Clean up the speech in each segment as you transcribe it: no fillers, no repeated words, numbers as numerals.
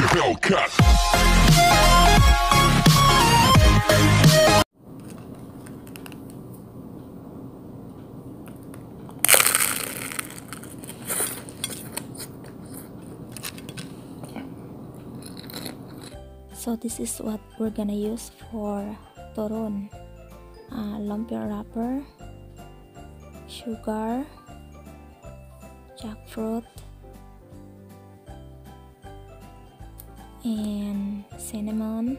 Hellcat. So this is what we're gonna use for turon. Lumpia wrapper, sugar, jackfruit, and cinnamon,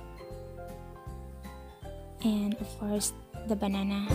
and of course the banana.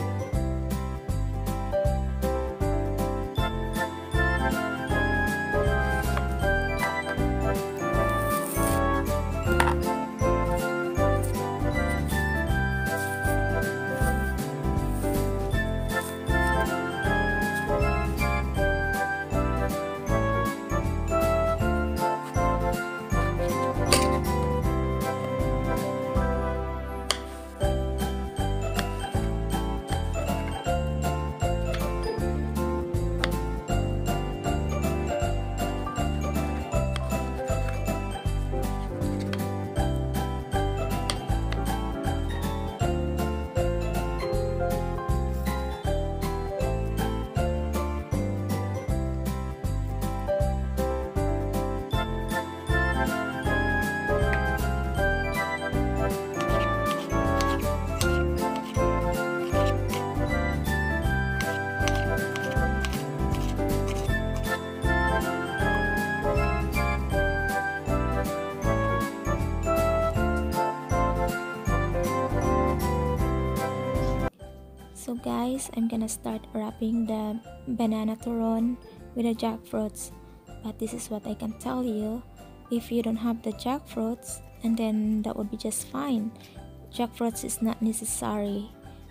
So guys, I'm gonna start wrapping the banana turon with the jackfruits. But this is what I can tell you. If you don't have the jackfruits, and then that would be just fine. Jackfruits is not necessary.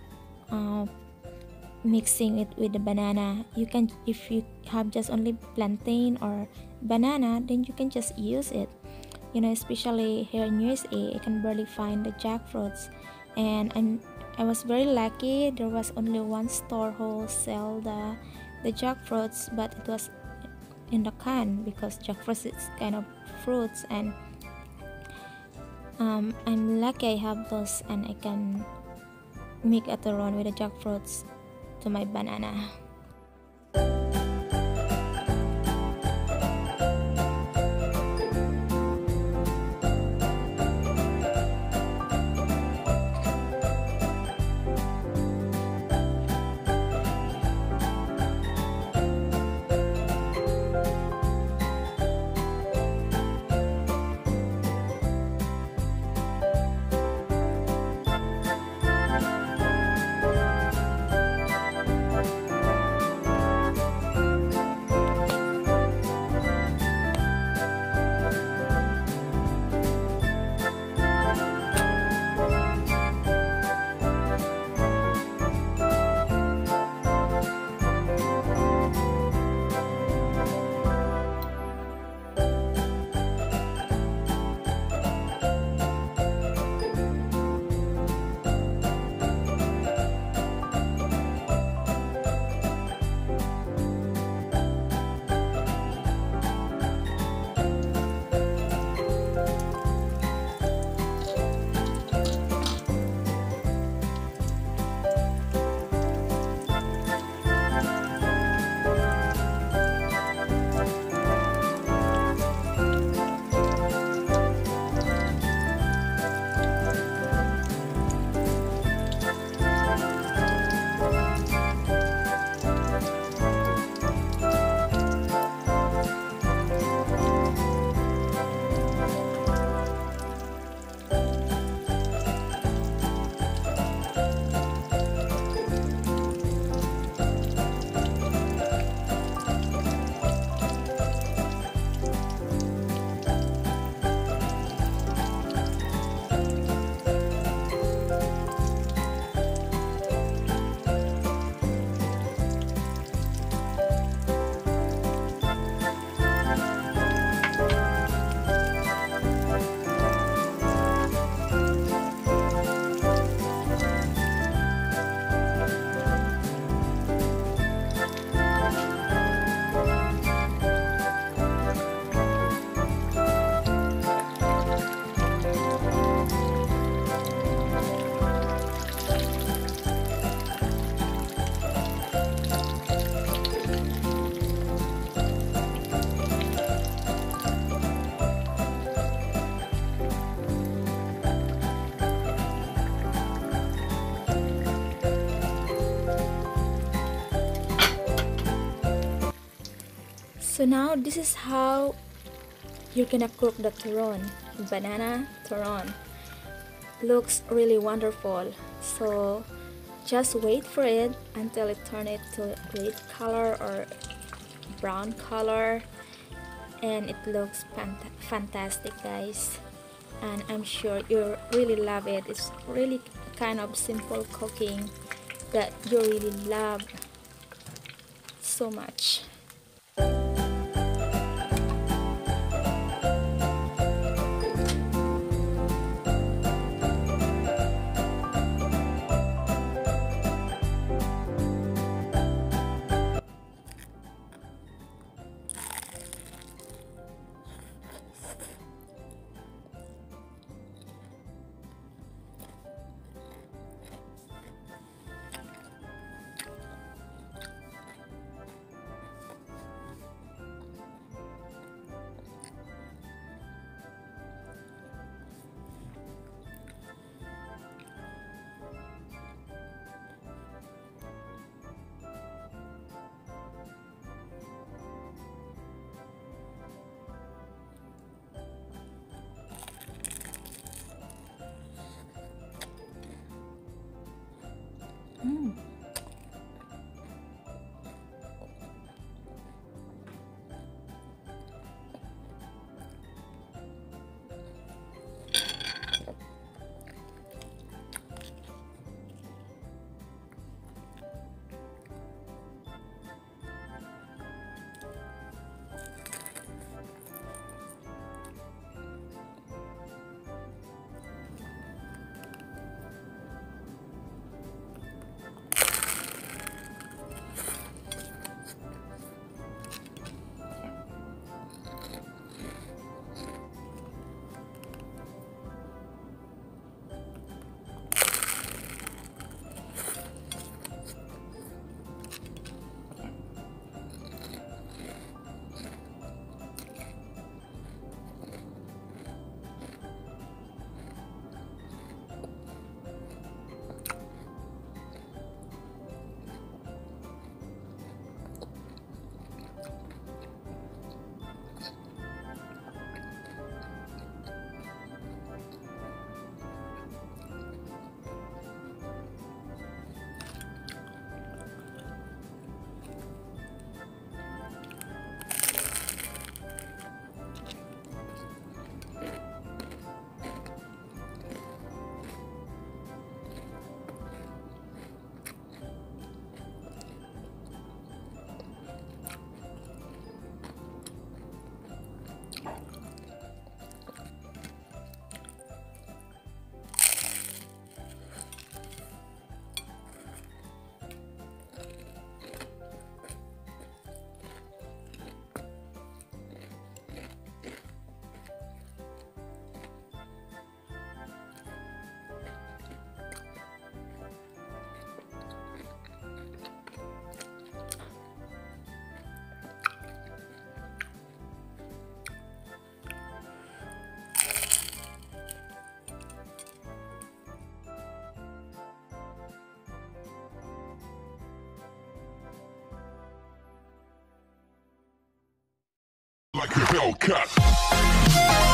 Mixing it with the banana. You can, if you have just only plantain or banana, then you can just use it. You know, especially here in USA, I can barely find the jackfruits, and I was very lucky. There was only one store who sell the jackfruits, but it was in the can because jackfruits is kind of fruits, and I'm lucky I have those, and I can make a turon with the jackfruits to my banana. So now this is how you're gonna cook the turon, banana turon. Looks really wonderful. So just wait for it until it turns it to red color or brown color, and it looks fantastic, guys. And I'm sure you really love it. It's really kind of simple cooking that you really love so much. Mm. Like a Hellcat.